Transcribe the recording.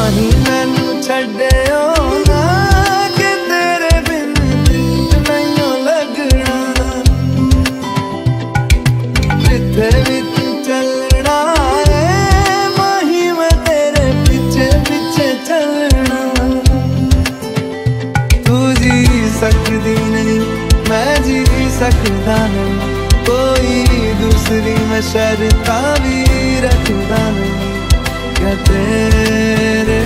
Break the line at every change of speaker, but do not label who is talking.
माही मैनू छड्डियो ना कि तेरे बिन दिल नहीं लगना। जिथे भी तू चलना है माही मैं तेरे पीछे पीछे चलना। तू जी सकदी नहीं मैं जी सकदा नहीं, कोई दूसरी मैं शर्तां भी रखदा नहीं। क्या तेरे